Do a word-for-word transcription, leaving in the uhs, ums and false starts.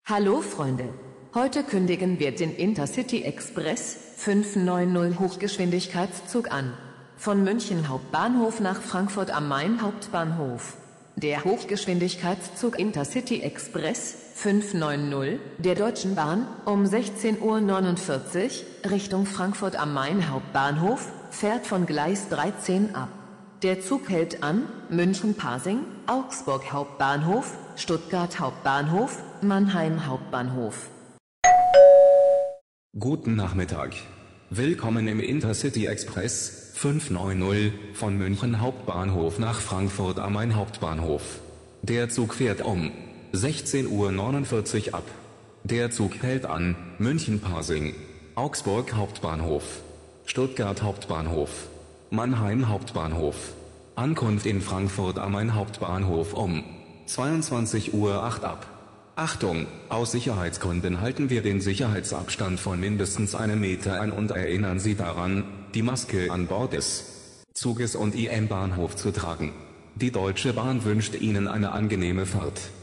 Hallo Freunde, heute kündigen wir den Intercity Express fünf neun null Hochgeschwindigkeitszug an. Von München Hauptbahnhof nach Frankfurt am Main Hauptbahnhof. Der Hochgeschwindigkeitszug Intercity Express fünf neun null der Deutschen Bahn um sechzehn Uhr neunundvierzig Richtung Frankfurt am Main Hauptbahnhof fährt von Gleis dreizehn ab. Der Zug hält an München-Pasing, Augsburg Hauptbahnhof, Stuttgart Hauptbahnhof, Mannheim Hauptbahnhof. Guten Nachmittag. Willkommen im Intercity Express fünf neun null von München Hauptbahnhof nach Frankfurt am Main Hauptbahnhof. Der Zug fährt um sechzehn Uhr neunundvierzig ab. Der Zug hält an München-Pasing, Augsburg Hauptbahnhof, Stuttgart Hauptbahnhof, Mannheim Hauptbahnhof. Ankunft in Frankfurt am Main Hauptbahnhof um zweiundzwanzig Uhr acht ab. Achtung, aus Sicherheitsgründen halten wir den Sicherheitsabstand von mindestens einem Meter ein und erinnern Sie daran, die Maske an Bord des Zuges und im Bahnhof zu tragen. Die Deutsche Bahn wünscht Ihnen eine angenehme Fahrt.